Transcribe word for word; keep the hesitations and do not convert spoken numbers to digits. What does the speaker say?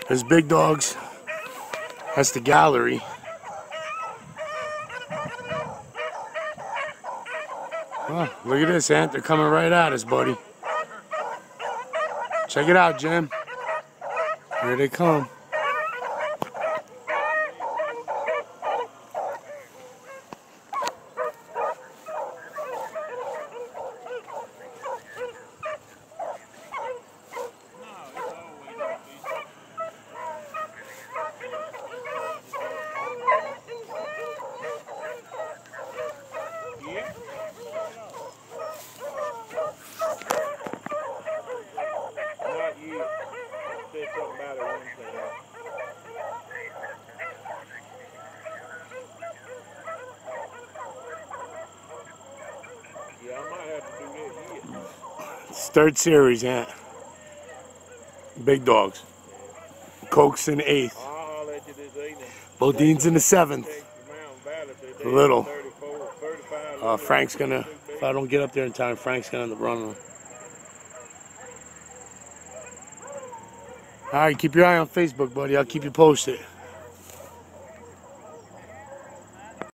There's Big Dogs. That's the gallery. Oh, look at this, Ant. They're coming right at us, buddy. Check it out, Jim. Here they come. Yeah, I might have to do that yet. It's third series, yeah. Big Dogs. Coke's in the eighth. I'll let you this evening. Bodine's in the seventh. A little. Uh, Frank's gonna, if I don't get up there in time, Frank's gonna end up running them. Alright, keep your eye on Facebook, buddy. I'll keep you posted.